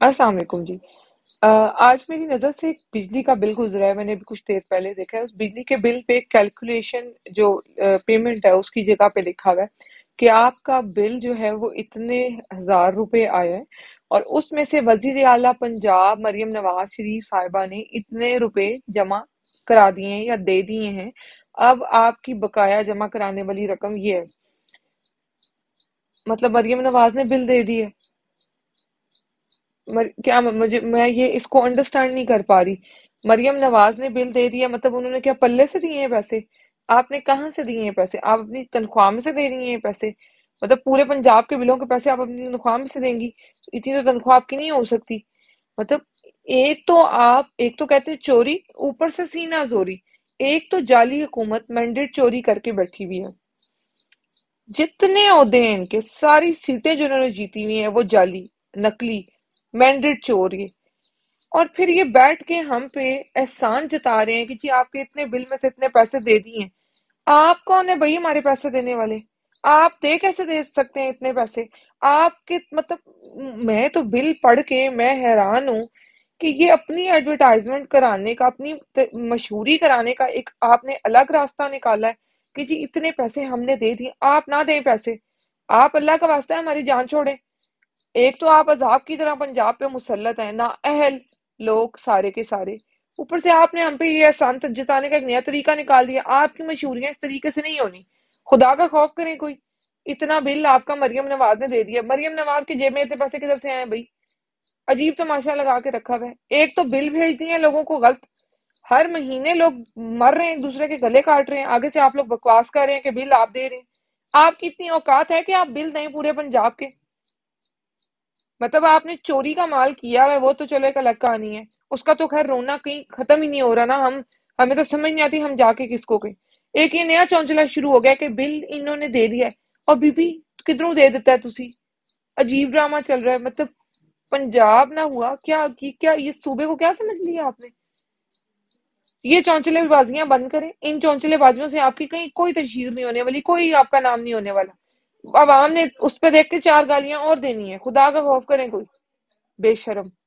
السلام علیکم جی۔ آج میری نظر سے ایک بجلی کا بل گزرا ہے، میں نے بھی کچھ دیر پہلے دیکھا ہے۔ اس بجلی کے بل پہ کیلکولیشن جو پیمنٹ ہے اس کی جگہ پہ لکھا ہوا ہے کہ آپ کا بل جو ہے وہ اتنے ہزار روپے آیا ہے، اور اس میں سے وزیر اعلیٰ پنجاب مریم نواز شریف صاحبہ نے اتنے روپے جمع کرا دیے ہیں یا دے دیے ہیں۔ اب آپ کی بقایا جمع کرانے والی رقم یہ ہے، مطلب مریم نواز نے بل دے دی ہے۔ کیا مجھے میں یہ اس کو انڈرسٹینڈ نہیں کر پا رہی۔ مریم نواز نے بل دے دیا، مطلب انہوں نے کیا پلے سے دیے ہیں پیسے؟ آپ نے کہاں سے دیے ہیں پیسے؟ آپ اپنی تنخواہ میں سے دے رہی ہیں پیسے؟ مطلب پورے پنجاب کے بلوں کے پیسے آپ اپنی تنخواہ میں سے دیں گی؟ اتنی تو تنخواہ آپ کی نہیں ہو سکتی۔ مطلب ایک تو کہتے ہیں چوری، اوپر سے سینہ زوری۔ ایک تو جعلی حکومت مینڈیٹ چوری کر کے بیٹھی ہوئی ہے، جتنے عہدے ہیں ان کے، ساری سیٹیں جو انہوں نے جیتی ہوئی ہیں وہ جعلی، نکلی، مینڈیٹ چور یہ۔ اور پھر یہ بیٹھ کے ہم پہ احسان جتا رہے ہیں کہ جی آپ کے اتنے بل میں سے اتنے پیسے دے دیے ہیں۔ آپ کون ہے بھائی ہمارے پیسے دینے والے؟ آپ کیسے دے سکتے ہیں اتنے پیسے؟ آپ کے مطلب میں تو بل پڑھ کے میں حیران ہوں کہ یہ اپنی ایڈورٹائزمنٹ کرانے کا، اپنی مشہوری کرانے کا ایک آپ نے الگ راستہ نکالا ہے کہ جی اتنے پیسے ہم نے دے دیے۔ آپ نہ دیں پیسے، آپ اللہ کا واسطہ ہے ہماری جان چھوڑیں۔ ایک تو آپ عذاب کی طرح پنجاب پہ مسلط ہیں، نا اہل لوگ سارے کے سارے، اوپر سے آپ نے ہم پہ یہ احسان جتانے کا ایک نیا طریقہ نکال دیا۔ آپ کی مشہوریاں اس طریقے سے نہیں ہونی، خدا کا خوف کریں کوئی۔ اتنا بل آپ کا مریم نواز نے دے دیا، مریم نواز کی جیب میں اتنے پیسے کدھر سے آئے بھائی؟ عجیب تماشا لگا کے رکھا ہوا ہے۔ ایک تو بل بھیج دیے ہیں لوگوں کو غلط، ہر مہینے لوگ مر رہے ہیں، ایک دوسرے کے گلے کاٹ رہے ہیں، آگے سے آپ لوگ بکواس کر رہے ہیں کہ بل آپ دے رہے ہیں۔ آپ کی اتنی اوقات ہے کہ آپ بل دیں پورے پنجاب کے؟ مطلب آپ نے چوری کا مال کیا ہے وہ تو چلو ایک الگ کہانی ہے، اس کا تو خیر رونا کہیں ختم ہی نہیں ہو رہا نا۔ ہمیں تو سمجھ نہیں آتی ہم جا کے کس کو کہیں۔ ایک یہ نیا چونچلا شروع ہو گیا کہ بل انہوں نے دے دیا ہے، اور بی بی کدھروں دے دیتا ہے تسی؟ عجیب ڈرامہ چل رہا ہے۔ مطلب پنجاب نہ ہوا کیا یہ صوبے کو کیا سمجھ لیا آپ نے؟ یہ چونچلے بازیاں بند کریں، ان چونچلے بازیوں سے آپ کی کہیں کوئی تشہیر نہیں ہونے والی، کوئی آپ کا نام نہیں ہونے والا۔ عوام نے اس پہ دیکھ کے چار گالیاں اور دینی ہے، خدا کا خوف کریں کوئی، بے شرم۔